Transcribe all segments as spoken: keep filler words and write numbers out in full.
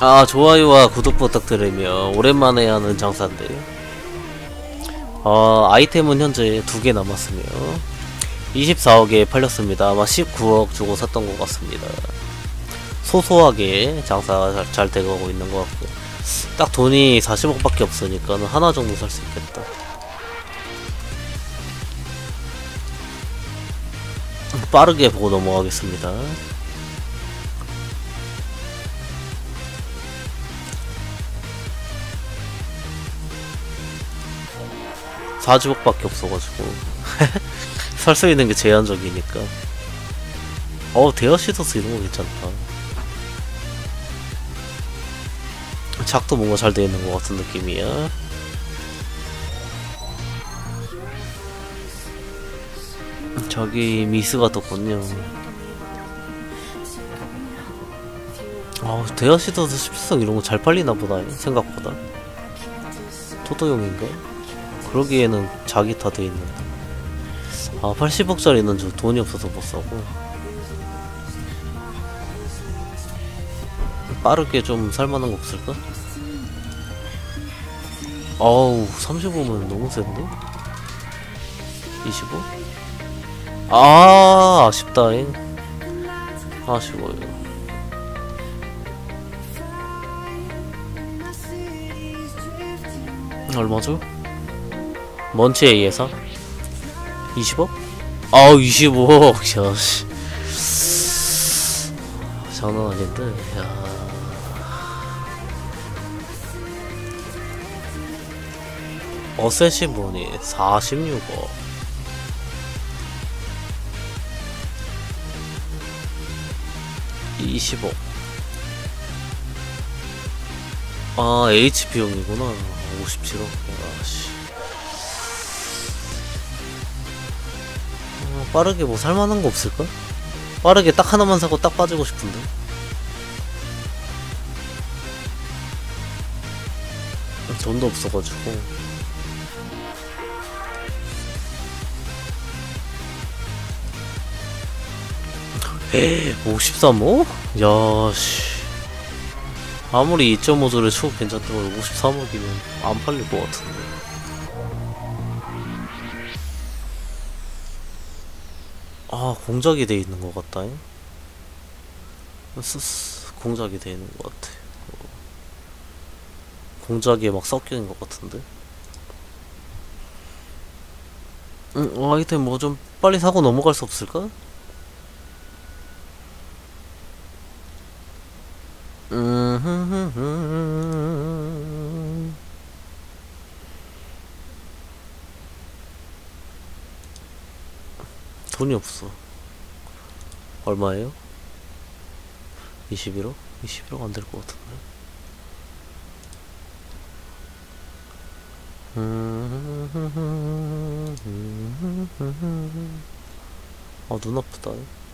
아, 좋아요와 구독 부탁드리며 오랜만에 하는 장사인데요. 어, 아이템은 현재 두 개 남았으며 이십사억에 팔렸습니다. 아마 십구억 주고 샀던 것 같습니다. 소소하게 장사가 잘, 잘 돼가고 있는 것 같고, 딱 돈이 사십억밖에 없으니까는 하나 정도 살 수 있겠다. 빠르게 보고 넘어가겠습니다. 사십억밖에 없어가지고 살 수 있는 게 제한적이니까. 어, 데어시더스 이런 거 괜찮다. 작도 뭔가 잘 돼 있는 것 같은 느낌이야. 저기 미스가 떴군요. 아우, 데어시더스 십성 이런 거 잘 팔리나 보다, 생각보다. 토도용인가? 그러기에는 자기 다 돼 있는데. 아, 팔십억짜리는 저 돈이 없어서 못 사고. 빠르게 좀 살만한 거 없을까? 어우, 삼십오면 너무 센데? 이십오? 아, 아쉽다잉. 아쉬워요. 얼마죠? 먼치에 예상? 이십억? 아우, 이십오억. 야씨, 장난 아닌데. 야. 어쌔신 보니 사십육억. 이십억. 아, 에이치피용이구나. 오십칠억. 야씨. 어, 빠르게 뭐 살만한 거 없을까? 빠르게 딱 하나만 사고 딱 빠지고 싶은데. 돈도 없어가지고. 에이, 오십삼억? 야씨. 아무리 이 점 오조를 치고 괜찮다고 오십삼억이면 안 팔릴 것 같은데. 아, 공작이 돼 있는 것 같다잉? 스스, 공작이 돼 있는 것 같아. 공작에 막 섞여 있는 것 같은데? 응, 어, 아이템 뭐 좀 빨리 사고 넘어갈 수 없을까? 음, 돈이 없어. 얼마예요? 이십일억? 이십일억 안 될 것 같은데. 아, 눈 아프다.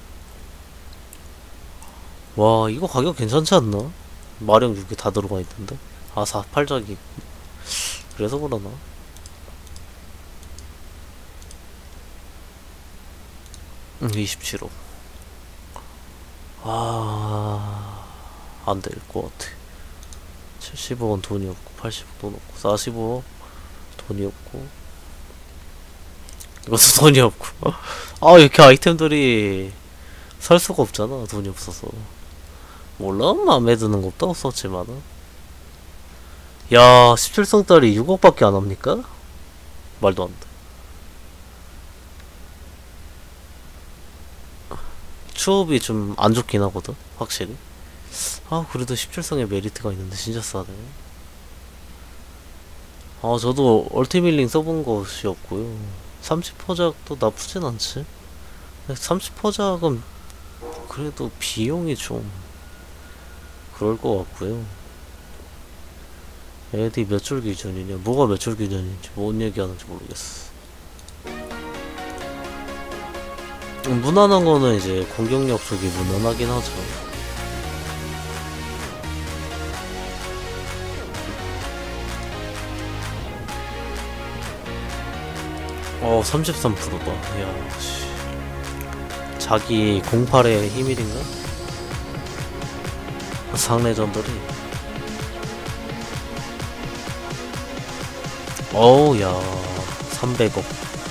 와, 이거 가격 괜찮지 않나? 마력 육 개 다 들어가 있던데? 아, 사, 팔작이. 그래서 그러나? 음, 이십칠억. 아, 안 될 것 같아. 칠십억은 돈이 없고, 팔십억 돈 없고, 사십오억 돈이 없고, 이것도 돈이 없고. 아, 이렇게 아이템들이 살 수가 없잖아, 돈이 없어서. 몰라, 마음에 드는 거 없다고 썼지만은. 야, 십칠성짜리 육억밖에 안 합니까? 말도 안 돼. 추업이 좀 안 좋긴 하거든, 확실히. 아, 그래도 십칠성에 메리트가 있는데 진짜 싸네. 아, 저도 얼티밀링 써본 것이 없고요. 삼십 퍼작도 나쁘진 않지. 삼십 퍼작은 그래도 비용이 좀 그럴 것 같고요. 에디 몇 줄 기준이냐, 뭐가 몇 줄 기준인지 뭔 얘기하는지 모르겠어. 음, 무난한 거는 이제 공격력 쪽이 무난하긴 하죠. 어, 삼십삼 퍼센트다. 야, 씨. 자기 공팔의 히밀인가? 상례전들이 어우, 야, 삼백억.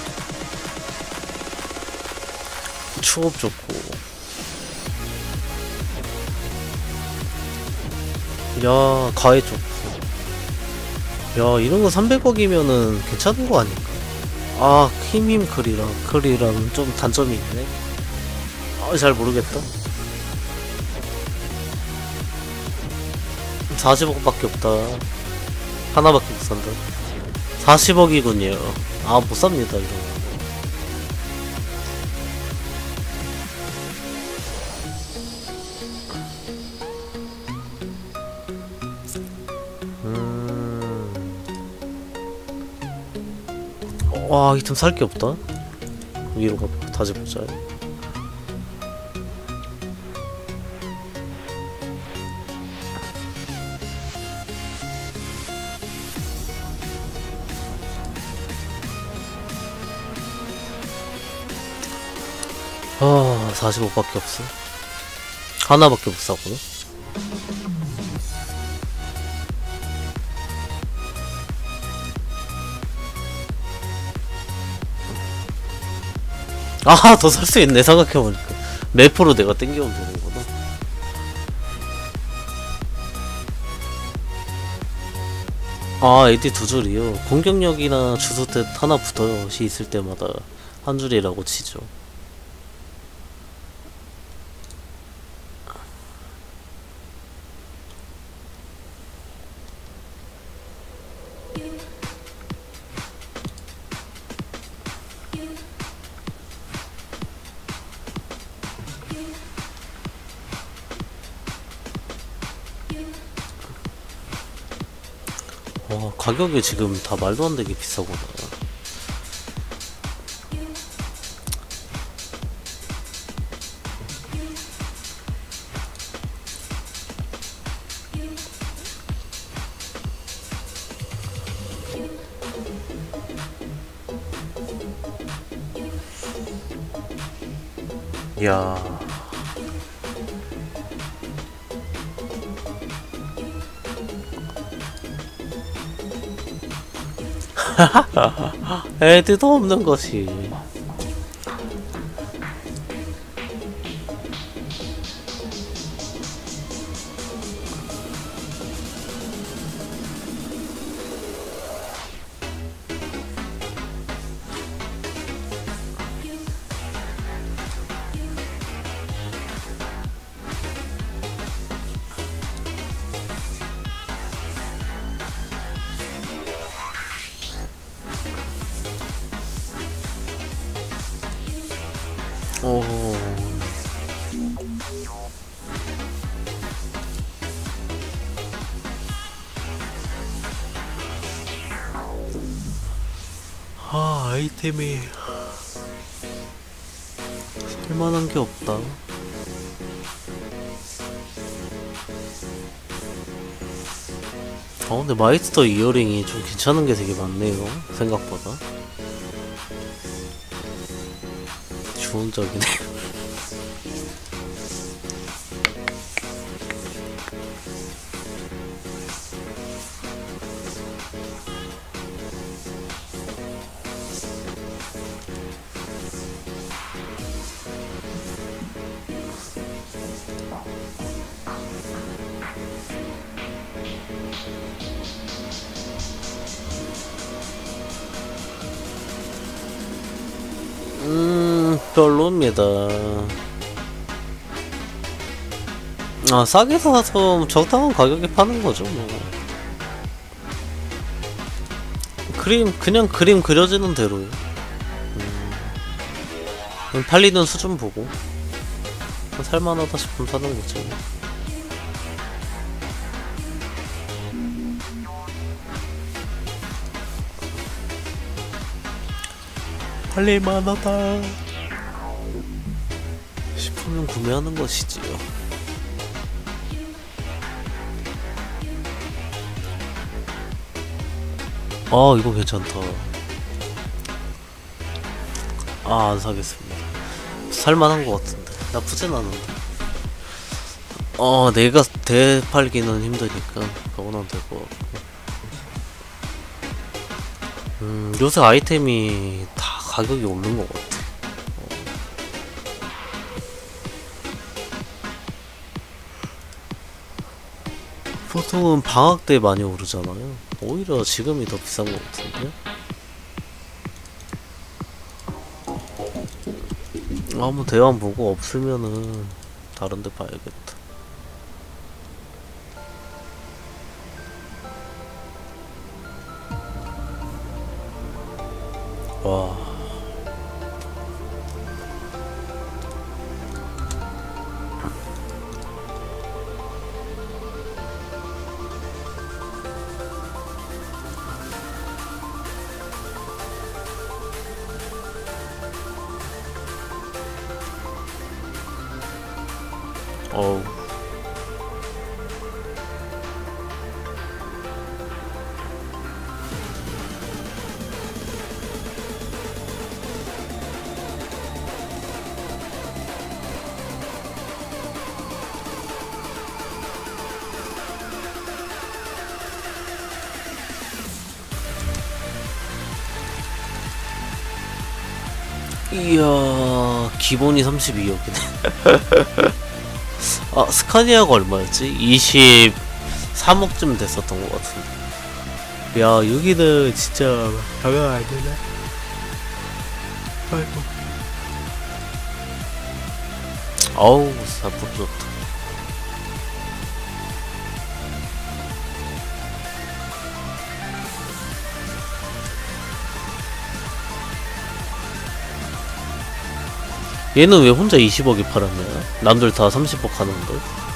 추업 좋고. 야, 가해 좋고. 야, 이런 거 삼백억이면은 괜찮은 거 아닐까? 아, 힘힘 클이랑, 클이랑 좀 단점이 있네. 아, 잘 모르겠다. 사십억밖에 없다. 하나밖에 못 산다. 사십억이군요. 아, 못 삽니다, 이런 거. 와, 이템 살 게 없다. 위로 가 다시 보자. 아, 사십억밖에 없어. 하나밖에 못 사거든. 아, 더 살 수 있네, 생각해보니까. 맵으로 내가 땡겨오면 되는구나. 아, 에디 두 줄이요. 공격력이나 주소뜻 하나 붙어시 있을 때마다 한 줄이라고 치죠. 와, 가격이 지금 다 말도 안 되게 비싸구나. 이야. 애들도 없는 것이. 오. 아, 아이템이 쓸만한 게 없다. 어, 근데 마이스터 이어링이 좀 괜찮은 게 되게 많네요, 생각보다. 좋은 적이네. 음, 별로입니다. 아, 싸게 사서 적당한 가격에 파는 거죠, 뭐. 그림, 그냥 그림 그려지는 대로. 음, 팔리는 수준 보고. 살만하다 싶으면 사는 거지. 팔릴만하다 싶으면 구매하는 것이지요. 아, 이거 괜찮다. 아, 안 사겠습니다. 살만한 것 같은데 나쁘진 않은데. 어, 내가 대팔기는 힘드니까 그거는 되고. 음, 요새 아이템이 다 가격이 오른 것 같아. 보통은 방학 때 많이 오르잖아요. 오히려 지금이 더 비싼 것 같은데? 한번 대왕 보고 없으면은 다른 데 봐야겠다. 와. 어우. 이야, 기본이 삼십이억이네. 아, 스카니아가 얼마였지? 이십삼억쯤 됐었던 것 같은데. 야, 여기는 진짜 장난 아니네. 아이고. 아우, 사품 좋다. 얘는 왜 혼자 이십억에 팔았냐? 남들 다 삼십억 하는데?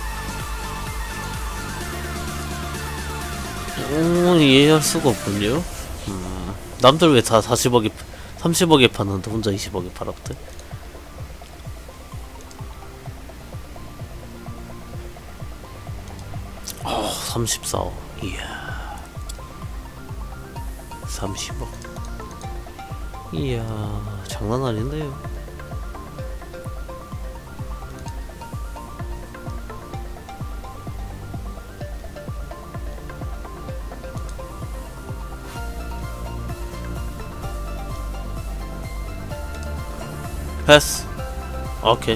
음, 이해할 수가 없군요. 음, 남들 왜 다 사십억에, 삼십억에 파는데 혼자 이십억에 팔았대? 어, 삼십사억. 이야. 삼십억. 이야, 장난 아닌데요? 패스. 오케이.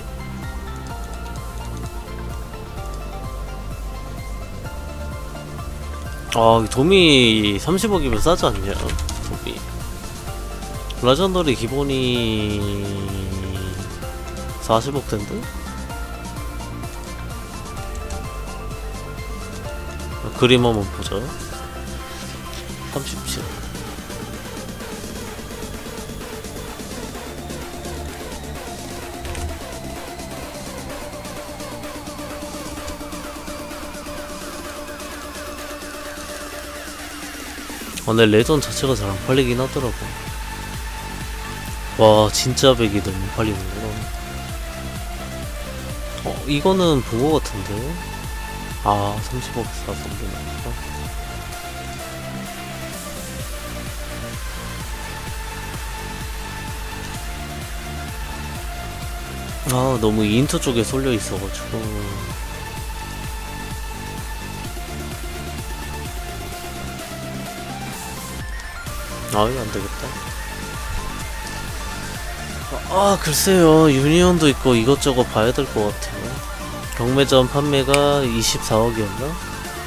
아, 도미 삼십억이면 싸지 않냐? 도미. 레전더리 기본이 사십억 텐데? 그림 한번 보자. 삼십칠. 아, 근데 레전 자체가 잘 안 팔리긴 하더라고. 와, 진짜 백이 너무 팔리는구나. 어, 이거는 본 거 같은데? 아, 삼십억 사성비 나왔다. 아, 너무 인터 쪽에 쏠려 있어가지고. 아, 이거 안 되겠다. 아, 글쎄요. 유니온도 있고 이것저것 봐야 될 것 같아요. 경매전 판매가 이십사억이었나?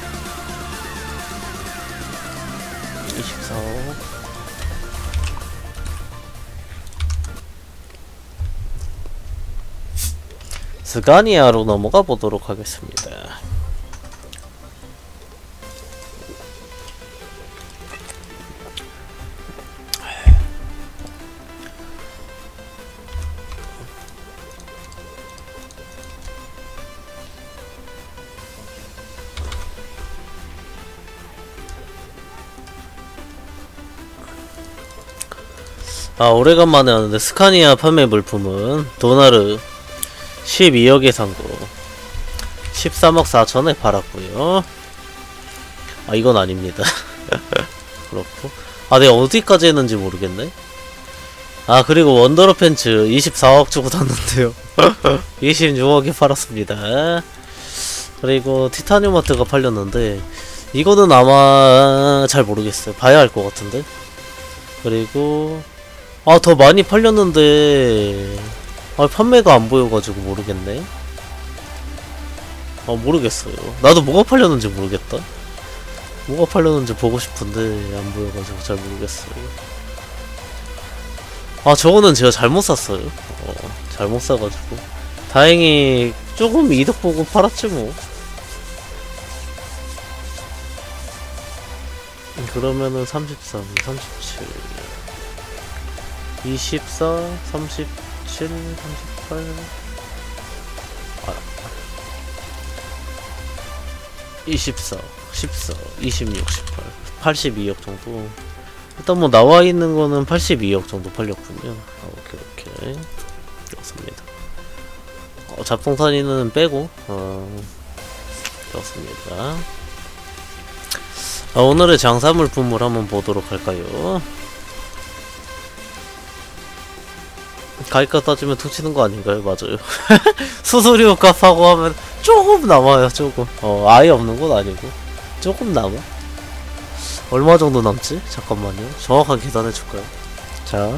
이십사억. 스가니아로 넘어가 보도록 하겠습니다. 아, 오래간만에 하는데 스카니아 판매 물품은 도나르 십이억에 산거 십삼억 사천에 팔았고요. 아, 이건 아닙니다. 그렇고, 아, 내가 어디까지 했는지 모르겠네. 아, 그리고 원더러 팬츠 이십사억 주고 샀는데요. 이십육억에 팔았습니다. 그리고 티타늄 마트가 팔렸는데 이거는 아마 잘 모르겠어요. 봐야 할 것 같은데. 그리고 아 더 많이 팔렸는데 아 판매가 안 보여가지고 모르겠네. 아 모르겠어요. 나도 뭐가 팔렸는지 모르겠다. 뭐가 팔렸는지 보고 싶은데 안 보여가지고 잘 모르겠어요. 아 저거는 제가 잘못 샀어요. 어, 잘못 사가지고 다행히 조금 이득 보고 팔았지 뭐. 그러면은 삼십삼, 삼십칠, 이십사, 삼십칠, 삼십팔, 아, 이십사, 십사, 이십육, 십팔, 팔십이억 정도. 일단 뭐 나와 있는 거는 팔십이억 정도 팔렸군요. 아, 오케이 오케이 좋습니다. 어, 잡동사니는 빼고 어, 좋습니다. 아, 오늘의 장사물품을 한번 보도록 할까요? 가격값 따지면 퉁치는 거 아닌가요? 맞아요. 수수료 값하고 하면 조금 남아요. 조금. 어 아예 없는 건 아니고 조금 남아. 얼마 정도 남지? 잠깐만요. 정확하게 계산해 줄까요? 자,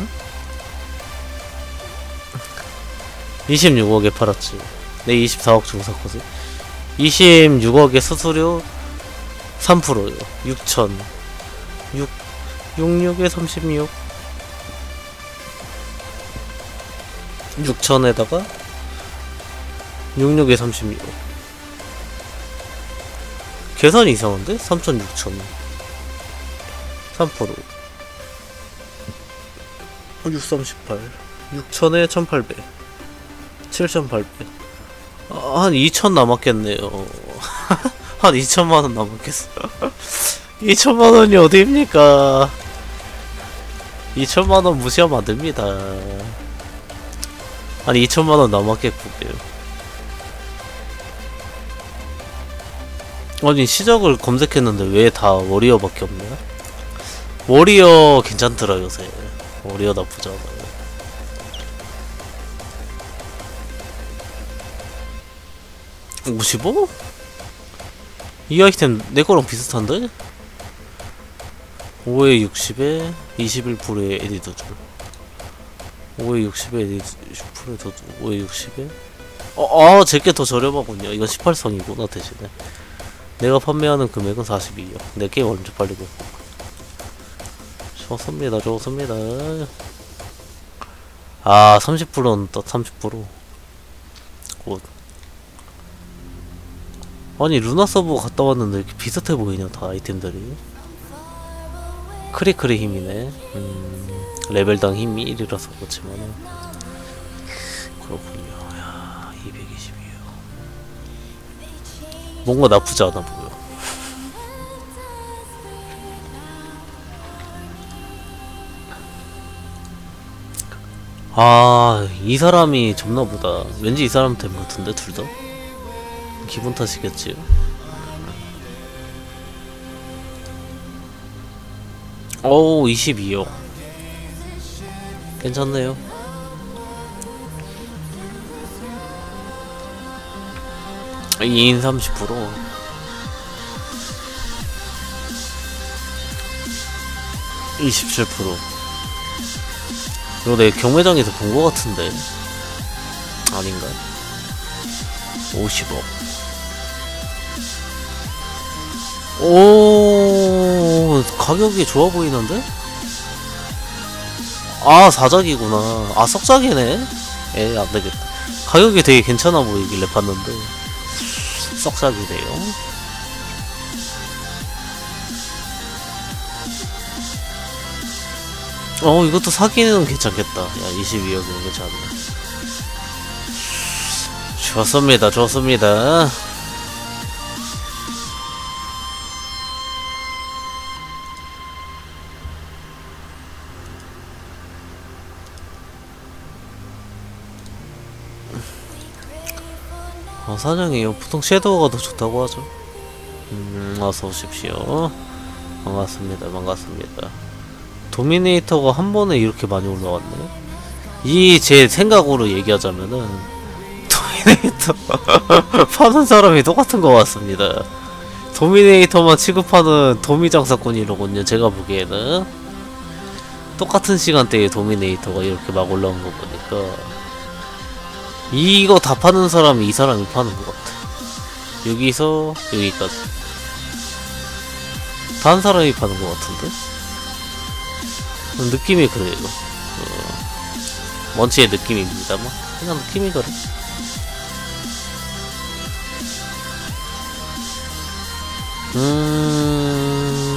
이십육억에 팔았지. 내 이십사억 주고 샀거든. 이십육억에 수수료 삼 퍼센트요. 육천. 육, 육십육에 삼십육. 육천에다가 육십육에 삼십육. 계산이 이상한데? 삼천, 육천. 삼 퍼센트. 육, 삼십팔. 육천에 천팔백. 칠천팔백. 아, 한 이천 남았겠네요. 한 이천만원 남았겠어. 이천만원이 어디입니까? 이천만원 무시하면 안됩니다. 한 이천만원 남았겠군요. 아니 시작을 검색했는데 왜 다 워리어밖에 없냐? 워리어 괜찮더라 요새. 워리어 나쁘지 않아요. 오십오? 이 아이템 내 거랑 비슷한데? 오에 육십에 이십일 퍼센트의 에디더 줄. 오에 육십에 에디더 십 퍼센트 더 줄. 오에 육십에 어, 아, 제게 더 저렴하군요. 이건 십팔 성이구나 대신에. 내가 판매하는 금액은 사십이억. 내게 먼저 팔리고. 좋습니다, 좋습니다. 아, 삼십 퍼센트는 또 삼십 퍼센트. 굿. 아니 루나 서버 갔다 왔는데 이렇게 비슷해 보이냐 다 아이템들이. 크리크리 힘이네. 음, 레벨당 힘이 일이라서 그렇지만은 그렇군요. 야, 이백이십이요. 뭔가 나쁘지 않아 보여. 아, 이 사람이 접나보다. 왠지 이 사람 템 같은데 둘 다. 기분 탓이겠지. 어우 이십이억 괜찮네요. 이인 삼십 퍼센트. 이십칠 퍼센트. 이거 내 경매장에서 본 거 같은데 아닌가? 오십억. 오, 가격이 좋아 보이는데? 아, 사작이구나. 아, 썩작이네? 에, 안 되겠다. 가격이 되게 괜찮아 보이길래 봤는데, 썩작이네요. 어, 이것도 사기는 괜찮겠다. 야, 이십이억이면 괜찮네. 좋습니다, 좋습니다. 어, 사장이요. 보통 섀도우가 더 좋다고 하죠. 음, 어서 오십시오. 반갑습니다. 반갑습니다. 도미네이터가 한 번에 이렇게 많이 올라왔네. 이 제 생각으로 얘기하자면은 도미네이터 파는 사람이 똑같은 것 같습니다. 도미네이터만 취급하는 도미장사꾼이로군요. 제가 보기에는 똑같은 시간대에 도미네이터가 이렇게 막 올라온 거 보니까 이거 다 파는 사람이 이 사람이 파는 것 같아. 여기서 여기까지 다 한 사람이 파는 것 같은데? 느낌이 그래요. 어, 먼치의 느낌입니다만 그냥 느낌이 그래. 음...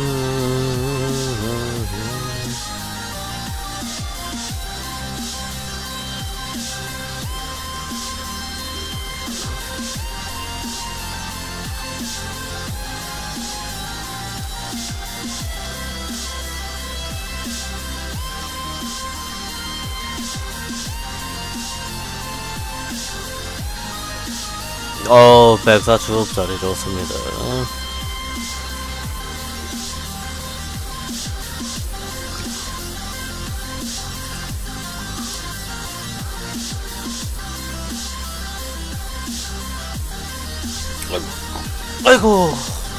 어, 백사 주업자리 좋습니다. 아이고.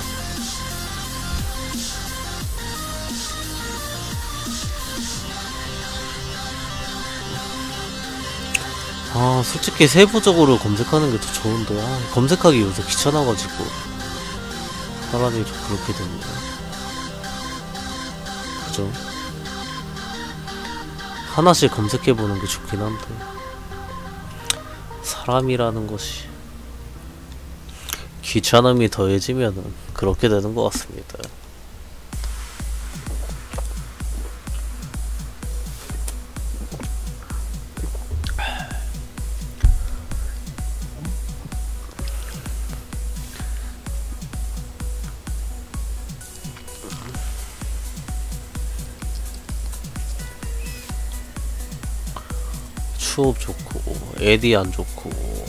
아, 솔직히 세부적으로 검색하는 게 더 좋은데, 아, 검색하기 요새 귀찮아가지고 사람이 좀 그렇게 됩니다. 그죠? 하나씩 검색해보는 게 좋긴 한데, 사람이라는 것이 귀찮음이 더해지면은 그렇게 되는 것 같습니다. 추업 좋고 에디 안 좋고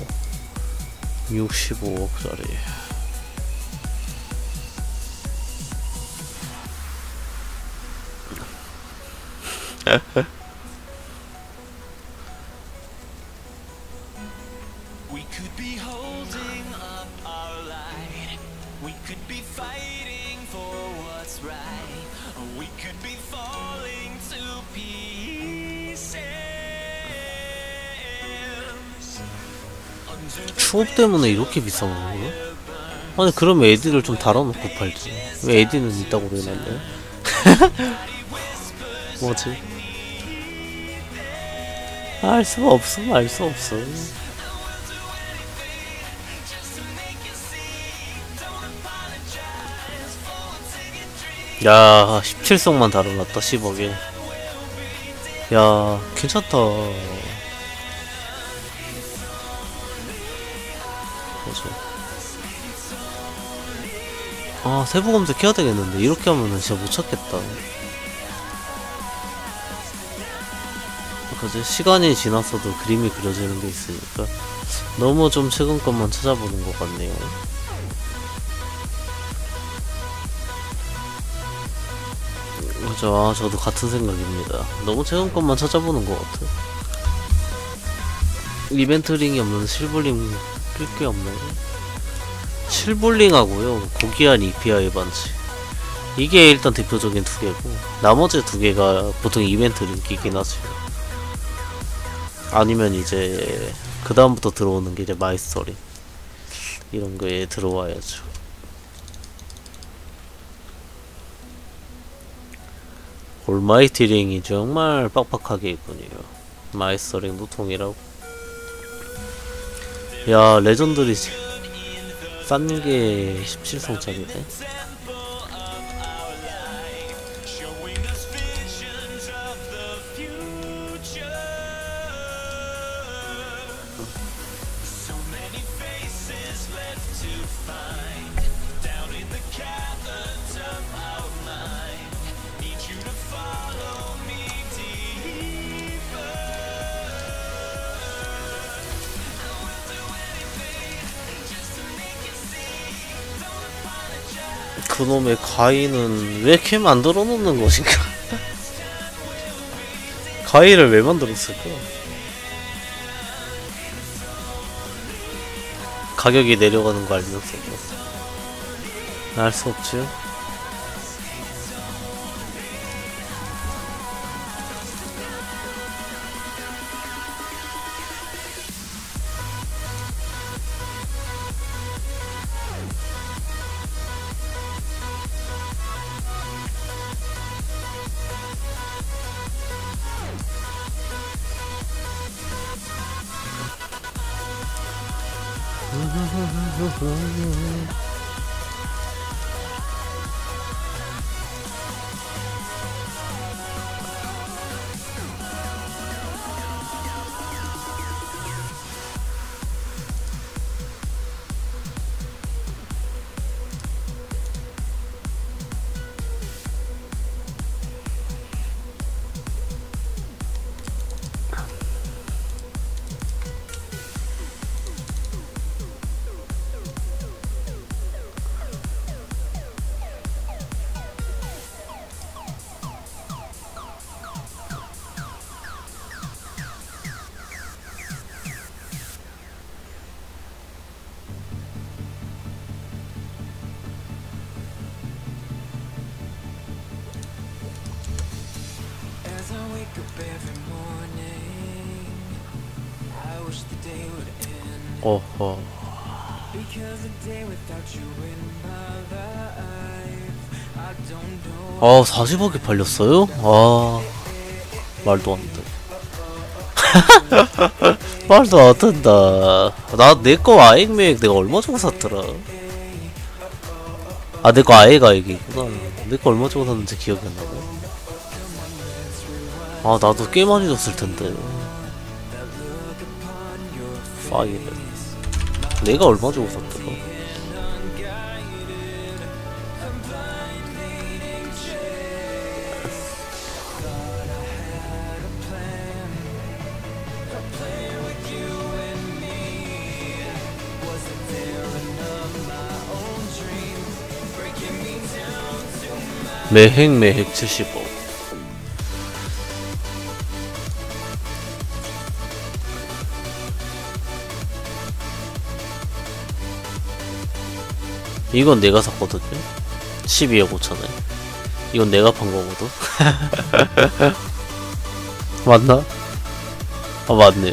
육십오억짜리 추업 때문에 이렇게 비싼 거예요? 아니 그러면 에디를 좀 달아놓고 팔지. 왜 에디는 있다고 그러는데? 뭐지? 알 수가 없어. 알 수 없어. 야, 십칠 성만 달아놨다. 십억에. 야, 괜찮다. 뭐지? 아, 세부 검색해야 되겠는데 이렇게 하면은 진짜 못 찾겠다. 그지? 시간이 지났어도 그림이 그려지는 게 있으니까 너무 좀 최근 것만 찾아보는 것 같네요. 그죠? 아, 저도 같은 생각입니다. 너무 최근 것만 찾아보는 것 같아. 이벤트 링이 없는 실블링 낄 게 없네. 실블링하고요 고귀한 이피아이 반지, 이게 일단 대표적인 두 개고 나머지 두 개가 보통 이벤트 링 끼긴 하지. 아니면 이제 그 다음부터 들어오는 게 이제 마이스터리 이런 거에 들어와야죠. 올마이티 링이 정말 빡빡하게 있군요. 마이스터링도 동일하고. 야, 레전드리 싼 게 십칠 성짜리네. 그놈의 가위는 왜 이렇게 만들어 놓는 것인가? 가위를 왜 만들었을까? 가격이 내려가는 거 알면서 알 수 없지요? 어허. 아, 사십억에 팔렸어요? 아, 말도 안 돼. 말도 안 된다. 나, 내 거 아액맥 내가 얼마 주고 샀더라? 아, 내 거 아액 아액이구나. 내 거 얼마 주고 샀는지 기억이 안 나네. 아, 나도 꽤 많이 줬을 텐데. 파이브. 내가 얼마 주고 샀더라? 매획 매획 칠십억. 이건 내가 샀거든요. 십이억 오천에. 이건 내가 판 거거든. 맞나? 아, 맞네요.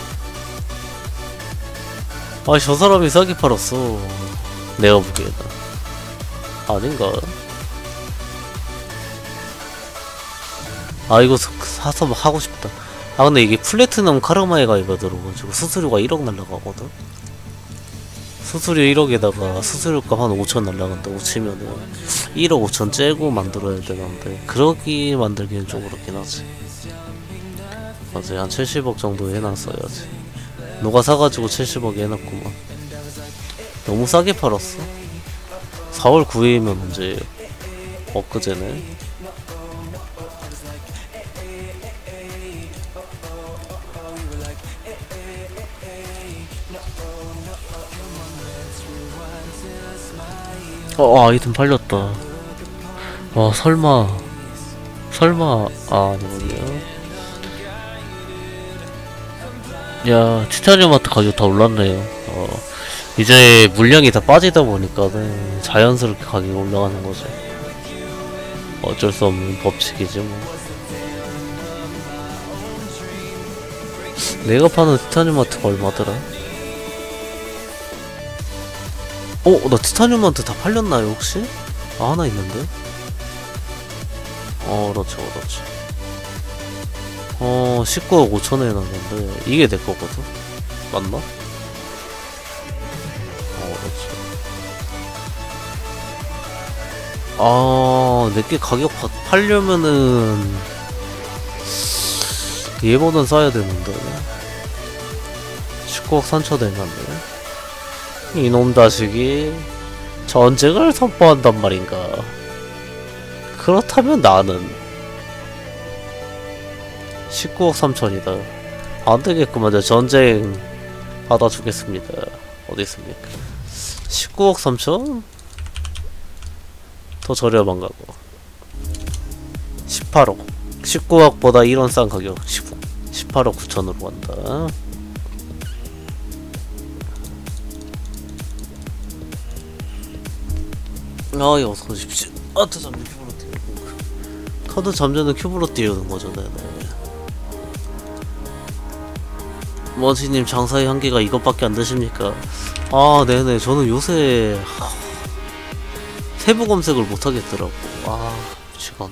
아, 저 사람이 싸게 팔았어. 내가 보기에는. 아닌가? 아, 이거 사서 하고 싶다. 아, 근데 이게 플래티넘 카르마에가 이거 들어가지고 수수료가 일억 날라가거든? 수수료 일억에다가 수수료값 한 오천 날라간다고 치면은 일억 오천 째고 만들어야 되는데, 그러기 만들기는 좀 그렇긴 하지. 맞지, 한 칠십억 정도 해놨어야지. 누가 사가지고 칠십억에 해놨구만. 너무 싸게 팔았어. 사월 구일이면 언제예요? 엊그제네. 어, 아이템 팔렸다. 와, 설마 설마 아, 아니군요. 야, 티타늄 마트 가격 다 올랐네요. 어, 이제 물량이 다 빠지다 보니까는 자연스럽게 가격이 올라가는 거죠. 어쩔 수 없는 법칙이지 뭐. 내가 파는 티타늄 마트가 얼마더라? 어? 나 티타늄 마트 다 팔렸나요 혹시? 아, 하나 있는데? 어, 그렇죠, 그렇죠. 어, 십구억 오천에 해놨는데 이게 내 거거든? 맞나? 어, 그렇죠. 아, 내게 가격 파, 팔려면은 얘보단 싸야 되는데. 십구억 삼천 되는데. 이놈 자식이 전쟁을 선포한단 말인가. 그렇다면 나는 십구억 삼천이다. 안되겠구만. 저 전쟁 받아주겠습니다. 어디 있습니까? 십구억 삼천? 더 저렴한 가고 십팔억. 십구억보다 이런 싼 가격 십팔억 구천으로 간다. 아, 예, 어서 오십시오. 카드 잠재 큐브로 띄우고. 카드 잠재는 큐브로 띄우는 거죠, 네네. 머지님, 장사의 한계가 이것밖에 안 되십니까? 아, 네네. 저는 요새 하... 세부 검색을 못 하겠더라고. 아, 미치겠네.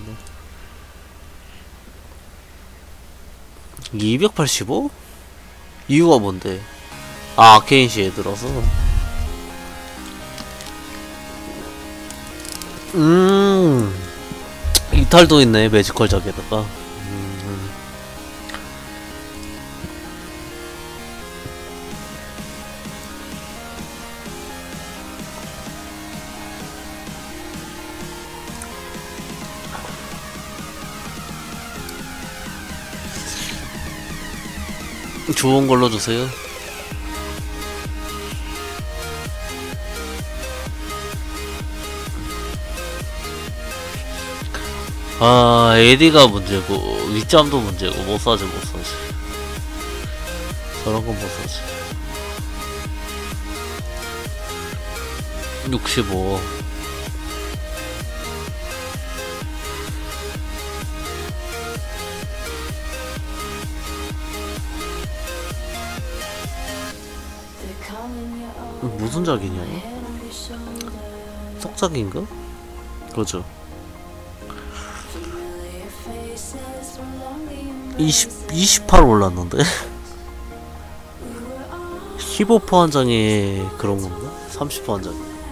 이백팔십오? 이유가 뭔데? 아, 아케인시에 들어서. 음 이탈도 있네 매지컬 작에다가. 음. 좋은 걸로 주세요. 아 에디가 문제고 윗잠도 문제고 못사지 못사지 저런건 못사지. 육십오. 무슨 작이냐? 석작인가? 그죠. 이십, 이십팔 올랐는데? 십오 퍼센트 한 장에 그런 건가? 삼십 퍼센트 한 장에.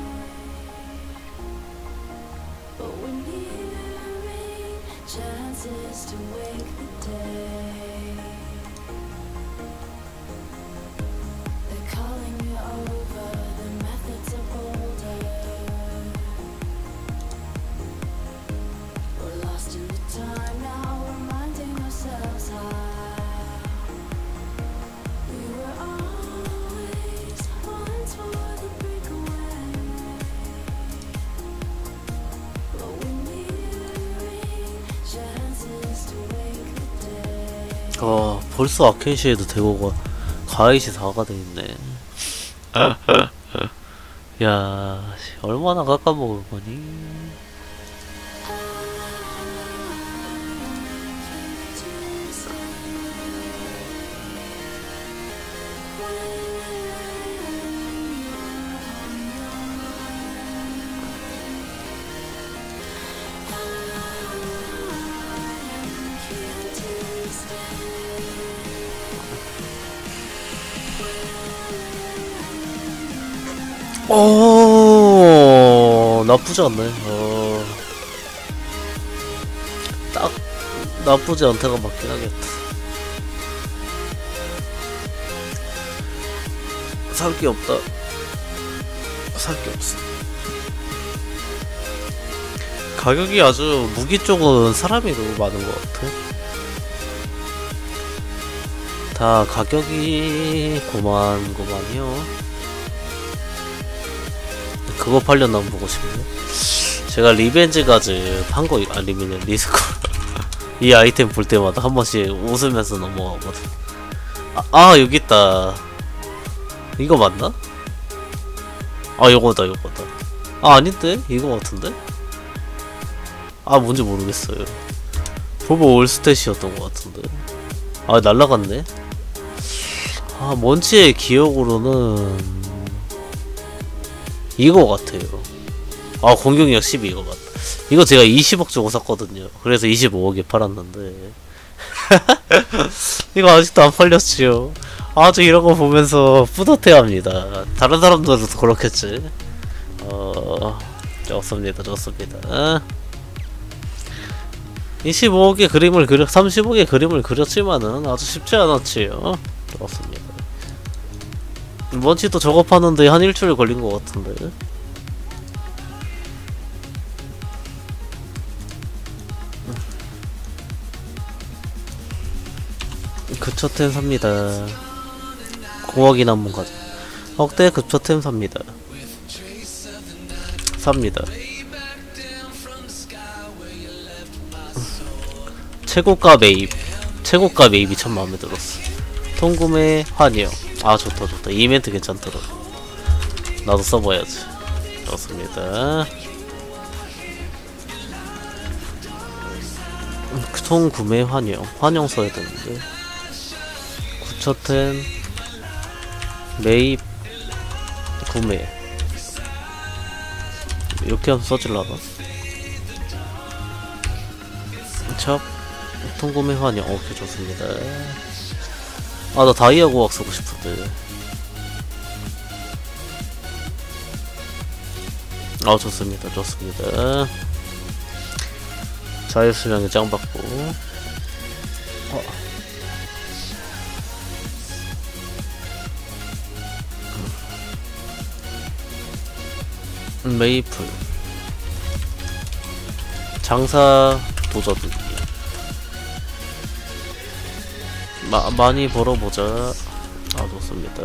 아 벌써 아케이시에도 대고가 가이시 사가 돼있네. 야 얼마나 깎아먹을 거니. 오 나쁘지 않네. 어... 딱 나쁘지 않다가 맞긴 하겠다. 살 게 없다. 살 게 없어. 가격이 아주 무기 쪽은 사람이 너무 많은 것 같아. 다 가격이 고만 고만이요. 그거 팔렸나 한번 보고 싶네. 제가 리벤지 가즈 판거 아 리벤지 리스콜 이 아이템 볼 때마다 한 번씩 웃으면서 넘어가거든. 아, 아 여기 있다. 이거 맞나? 아 요거다 요거다. 아 아닌데? 이거 같은데? 아 뭔지 모르겠어요. 보보 올스탯이었던 것 같은데. 아 날라갔네. 아 뭔지의 기억으로는 이거 같아요. 아 공격력 십이 이거 맞다. 이거 제가 이십억 주고 샀거든요. 그래서 이십오억에 팔았는데 이거 아직도 안 팔렸지요. 아주 이런 거 보면서 뿌듯해합니다. 다른 사람들도 그렇겠지. 어 좋습니다 좋습니다. 이십오억의 그림을 그려 삼십억의 그림을 그렸지만은 아주 쉽지 않았지요. 좋습니다. 먼지도 저거 파는데 한 일주일 걸린 것 같은데. 급처템 삽니다. 공학이나 한번 가자. 억대 급처템 삽니다. 삽니다. 최고가 매입. 최고가 매입이 참 마음에 들었어. 통구매 환영. 아 좋다 좋다. 이벤트 괜찮더라. 나도 써봐야지. 좋습니다. 총 구매 환영. 환영 써야 되는데. 구처템 매입 구매 이렇게 하면 써질라나? 첩 통구매 환영. 오케이 좋습니다. 아 나 다이아 고학 쓰고 싶은데. 아, 좋습니다. 좋습니다. 자유수명에 짱 받고. 어. 음, 메이플. 장사 도저들기. 마, 많이 벌어보자. 아, 좋습니다.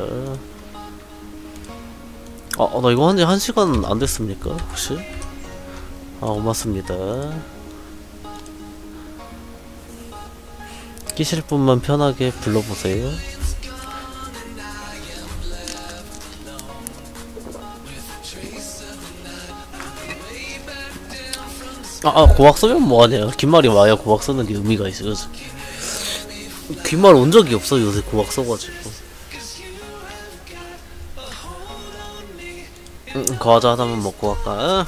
아, 나 이거 한지 한 시간 안 됐습니까? 혹시? 아, 고맙습니다. 끼실 분만 편하게 불러보세요. 아, 아 고악 쓰면 뭐하냐. 긴말이 와야 고악 쓰는 게 의미가 있어. 그치? 긴말 온 적이 없어, 요새 고악 써가지고. 응, 과자 하나만 먹고 갈까?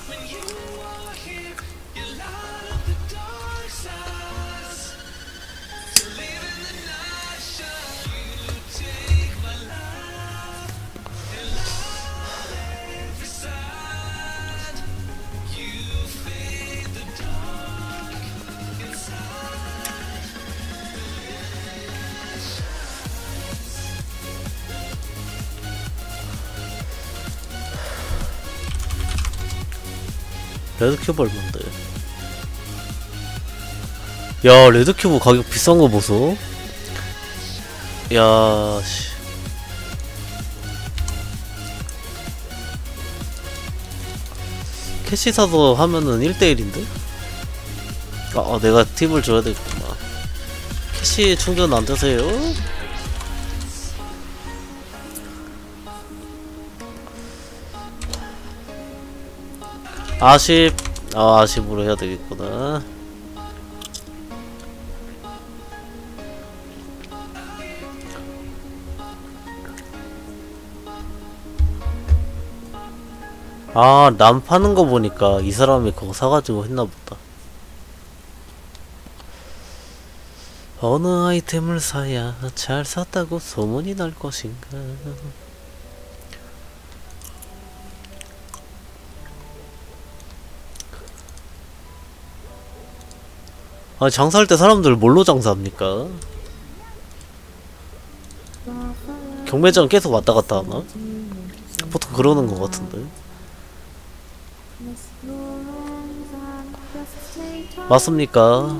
레드큐브 얼만데? 야, 레드큐브 가격 비싼거 보소. 야, 씨. 캐시 사서 하면은 일 대 일인데? 아, 아, 내가 팁을 줘야 되겠구나. 캐시 충전 안 되세요? 아쉽. 아, 아쉽으로 해야 되겠구나. 아, 남 파는 거 보니까 이 사람이 그거 사가지고 했나 보다. 어느 아이템을 사야 잘 샀다고 소문이 날 것인가. 아, 장사할 때 사람들 뭘로 장사합니까? 경매장 계속 왔다 갔다 하나? 보통 그러는 것 같은데. 맞습니까?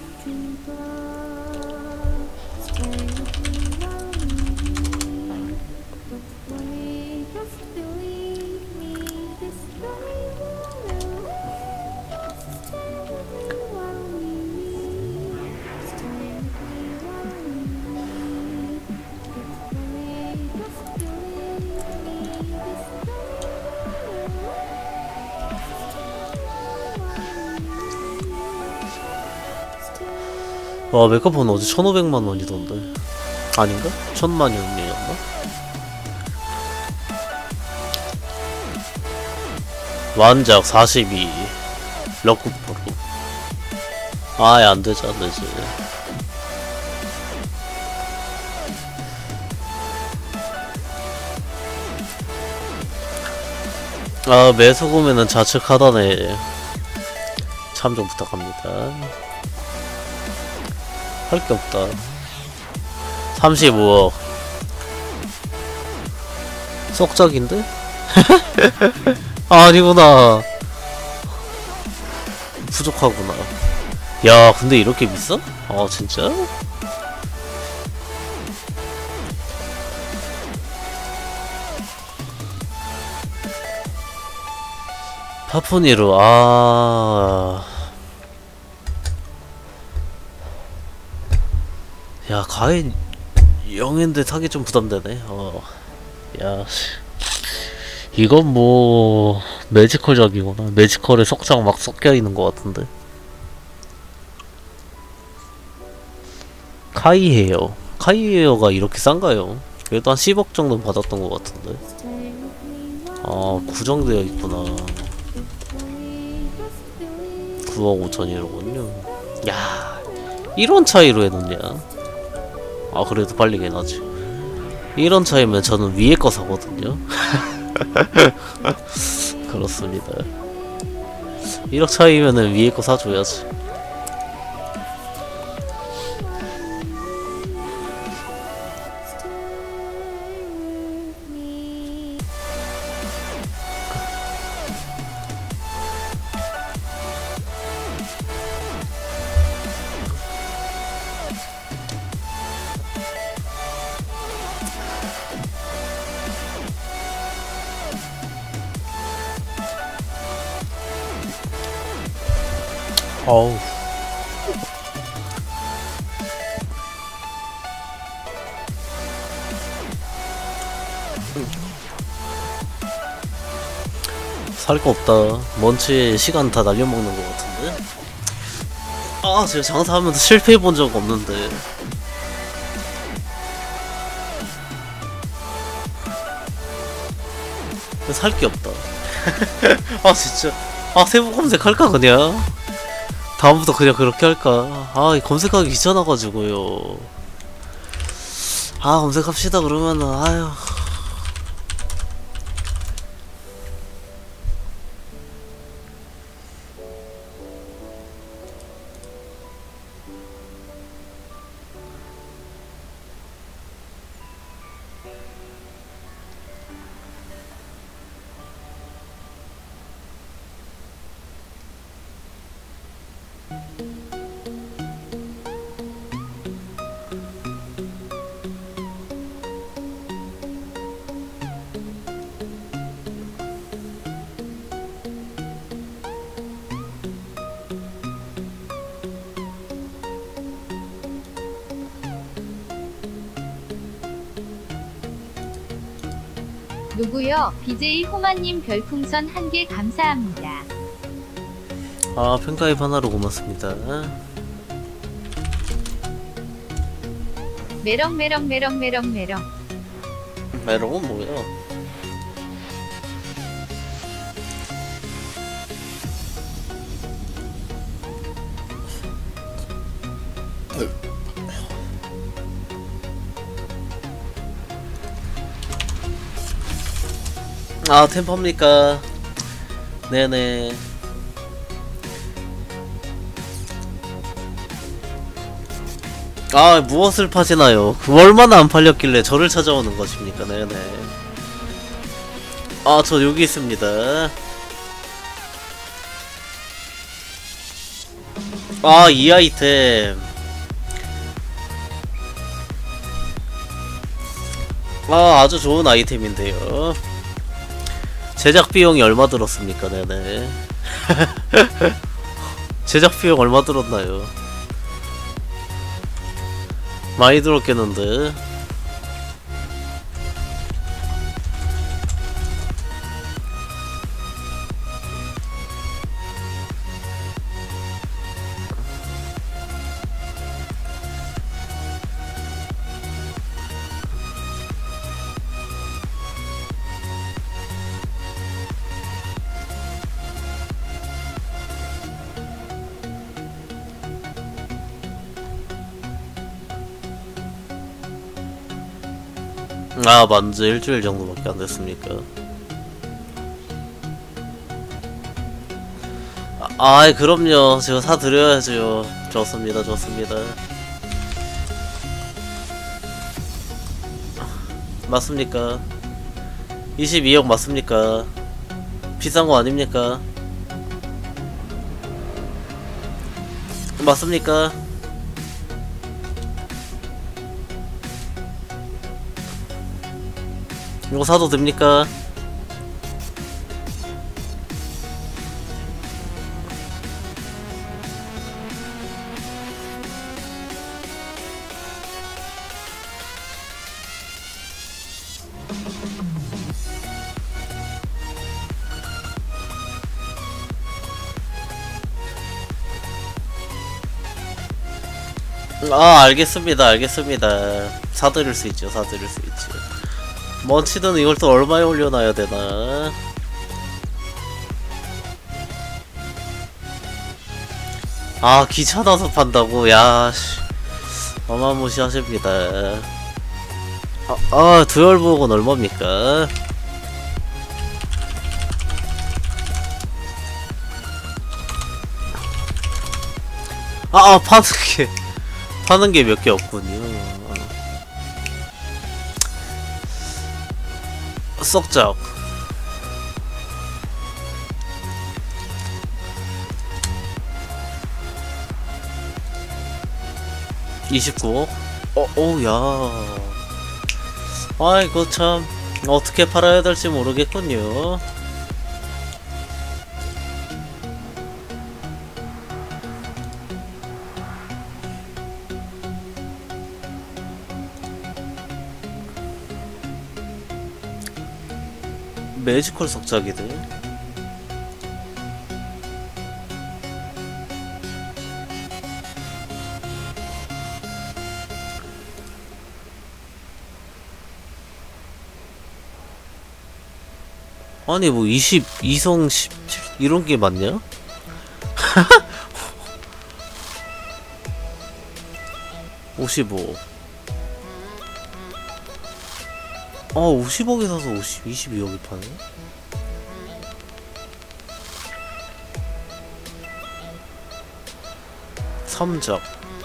와, 메가폰 어제 천오백만 원이던데. 아닌가? 천만 원이었나? 완작 사십이. 럭국 프로. 아예 안되지, 안되지. 아, 매소금에는 좌측 하단에 참좀 부탁합니다. 할 게 없다. 삼십오억. 쏙짝인데? 아, 아니구나. 부족하구나. 야, 근데 이렇게 비싸? 아, 진짜? 파푸니루, 아. 야, 가인 영인데 사기 좀 부담되네. 어. 야, 이건 뭐 매지컬작이구나. 매지컬에 석장 막 섞여있는 것 같은데. 카이헤어. 카이헤어가 이렇게 싼가요? 그래도 한 십억 정도 받았던 것 같은데. 아, 구정되어 있구나. 구억 오천이로군요. 야, 일원 차이로 해놓냐? 아, 그래도 빨리긴 하지. 이런 차이면 저는 위에 거 사거든요. 그렇습니다. 일억 차이면은 위에 거 사줘야지. 어우. 살 거 없다. 먼치에 시간 다 날려먹는 것 같은데? 아, 제가 장사하면서 실패해본 적 없는데. 살 게 없다. 아, 진짜. 아, 세부 검색할까, 그냥? 다음부터 그냥 그렇게 할까? 아, 검색하기 귀찮아가지고요. 아, 검색합시다, 그러면은, 아휴. 누구요? 비제이 호마님 별풍선 한 개 감사합니다. 아, 팬가입 하나로 고맙습니다. 메렁 메렁 메렁 메렁 메렁. 메롱은 뭐야? 아, 템퍼입니까? 네네. 아, 무엇을 파시나요? 그 얼마나 안 팔렸길래 저를 찾아오는 것입니까? 네네. 아, 저 여기 있습니다. 아, 이 아이템. 아, 아주 좋은 아이템인데요. 제작 비용이 얼마 들었습니까? 네네. 제작 비용 얼마 들었나요? 많이 들었겠는데. 아, 만지 일주일 정도밖에 안 됐습니까? 아, 아이, 그럼요. 제가 사드려야죠. 좋습니다, 좋습니다. 맞습니까? 이십이억 맞습니까? 비싼 거 아닙니까? 맞습니까? 이거 사도 됩니까? 아, 알겠습니다, 알겠습니다. 사드릴 수 있죠, 사드릴 수 있죠. 먼치든 이걸 또 얼마에 올려놔야 되나? 아, 귀찮아서 판다고? 야, 씨. 어마무시하십니다. 아, 아, 두열복은 얼마입니까? 아, 아 파는 게 파는 게 몇 개 없군요. 썩작. 이십구억? 어, 오야. 아이고 참 어떻게 팔아야 될지 모르겠군요. 매지컬 석작이들. 아니 뭐 이십이 성 십칠 이런 게 맞냐? 오십오. 아 오십억에 사서 오십, 이십이억에 파네? 삼작.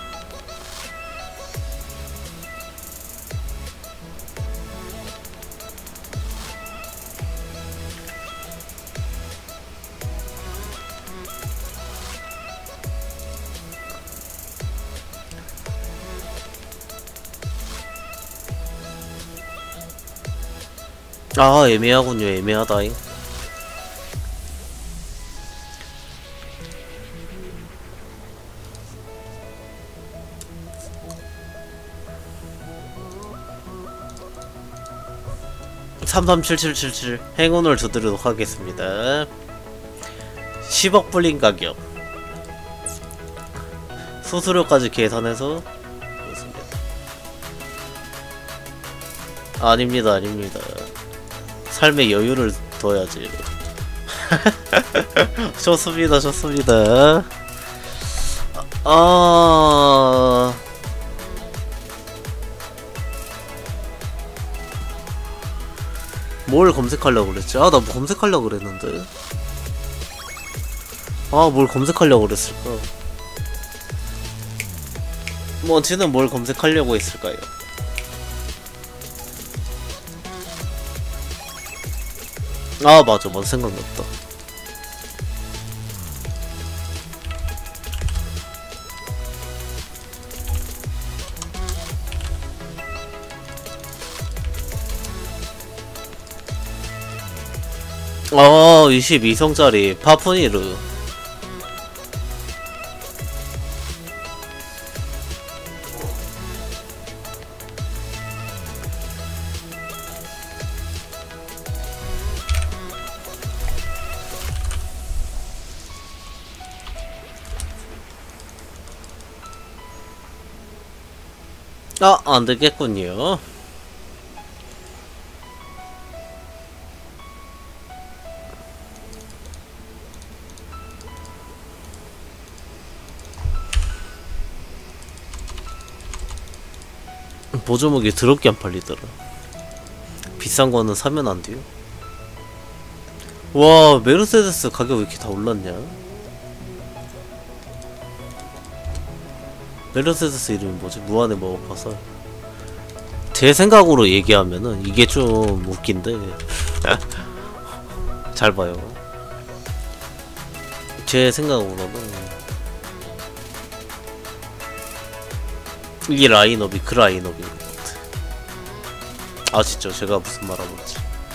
아 애매하군요. 애매하다잉. 삼삼칠칠칠칠 행운을 두드리도록 하겠습니다. 십억 불린 가격 수수료까지 계산해서 좋습니다. 아닙니다 아닙니다. 삶의 여유를 둬야지. 좋습니다 좋습니다. 아... 뭘 검색하려고 그랬지? 아 나 뭐 검색하려고 그랬는데. 아 뭘 검색하려고 그랬을까? 뭐 쟤는 뭘 검색하려고 했을까요? 아 맞아 맞아 생각났다. 어 이십이 성짜리 파푸니르. 아 안되겠군요. 보조목이 더럽게 안 팔리더라. 비싼 거는 사면 안 돼요. 와 메르세데스 가격 왜 이렇게 다 올랐냐? 메르세데스 이름이 뭐지? 무한의 마법화살. 제 생각으로 얘기하면은 이게 좀 웃긴데 잘 봐요. 제 생각으로는 이 라인업이 그 라인업인 것 같아. 아시죠? 제가 무슨 말 하고 있지?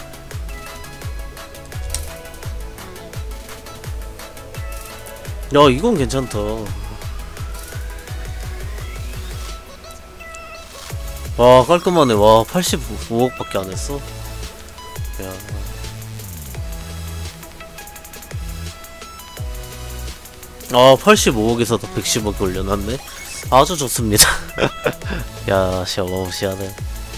야 이건 괜찮다. 와 깔끔하네. 와 팔십오억밖에 안 했어. 야. 아 팔십오억에서도 백십억이 올려놨네. 아주 좋습니다. 야 씨 어마무시하네.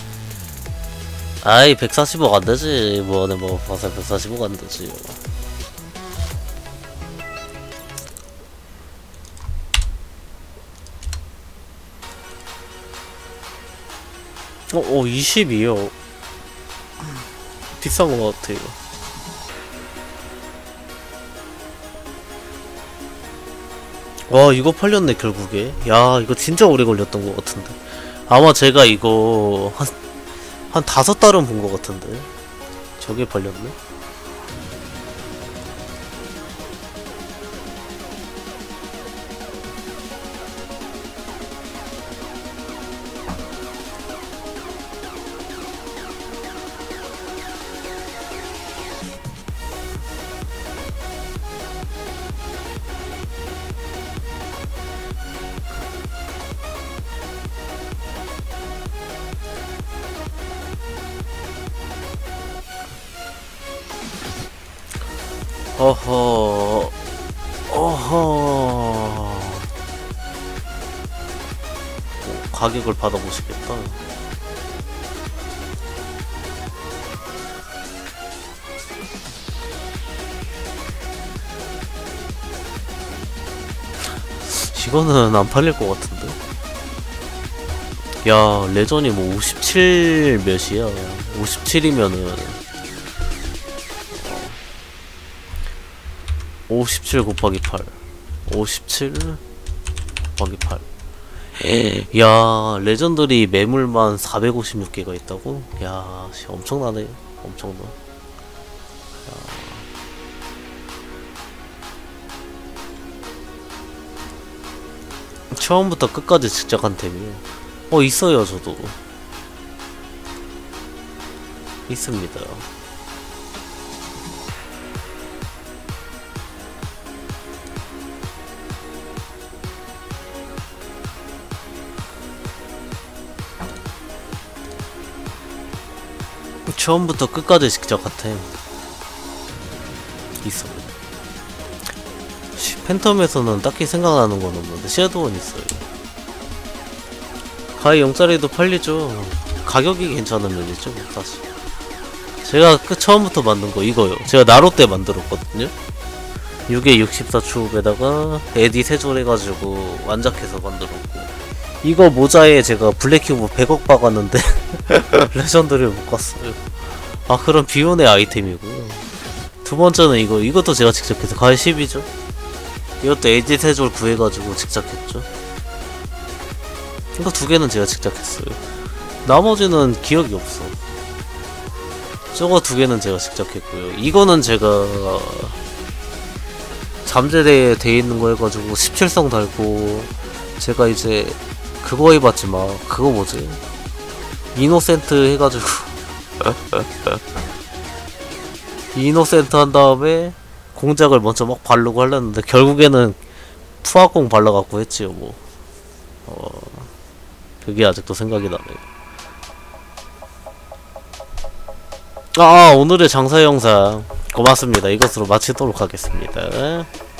아이 백사십억 안되지. 뭐네 뭐 봐서 백사십억 안되지. 어, 어 이십이억 비싼 거 같아 이거. 와 이거 팔렸네 결국에. 야 이거 진짜 오래 걸렸던 것 같은데. 아마 제가 이거 한, 한 다섯 달은 본 것 같은데 저게 팔렸네. 어허 어허 오, 가격을 받아보시겠다. 이거는 안 팔릴 것 같은데. 야 레전이 뭐 오십칠 몇이야. 오십칠이면은 오십칠 곱하기 팔 오십칠 곱하기 팔. 야 레전드리 매물만 사백오십육 개가 있다고? 야 씨, 엄청나네. 엄청나. 처음부터 끝까지 직접한 템이요. 어 있어요. 저도 있습니다. 처음부터 끝까지 직접 같아. 있어. 시- 팬텀에서는 딱히 생각나는 건 없는데 섀도우는 있어요. 가히 영짜리도 팔리죠. 가격이 괜찮은 면이죠 사실. 제가 그 처음부터 만든 거 이거요. 제가 나로 때 만들었거든요. 육에 육십사 춥에다가 에디 세줄 해가지고 완작해서 만들었고, 이거 모자에 제가 블랙큐브 백억 박았는데 레전드를 못 갔어요. 아 그럼 비운의 아이템이고요. 두 번째는 이거 이것도 제가 직접 해서 가히 십이죠. 이것도 에디 세줄 구해가지고 직접 했죠. 이거 두 개는 제가 직접 했어요. 나머지는 기억이 없어. 저거 두 개는 제가 직접 했고요. 이거는 제가 잠재대에 돼 있는 거 해가지고 십칠 성 달고, 제가 이제 그거 해봤지 막. 그거 뭐지? 이노센트 해가지고 이노센트 한 다음에 공작을 먼저 막 바르고 하려는데 결국에는 푸아공 발라갖고 했지요 뭐. 어, 그게 아직도 생각이 나네요. 아 오늘의 장사 영상 고맙습니다. 이것으로 마치도록 하겠습니다.